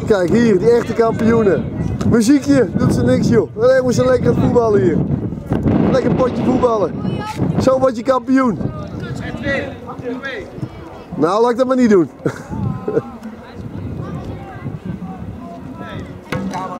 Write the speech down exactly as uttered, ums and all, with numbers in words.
Kijk hier, die echte kampioenen. Muziekje, doet ze niks joh. Alleen moest ze lekker het voetballen hier. Lekker potje voetballen. Zo word je kampioen. Nou, laat ik dat maar niet doen.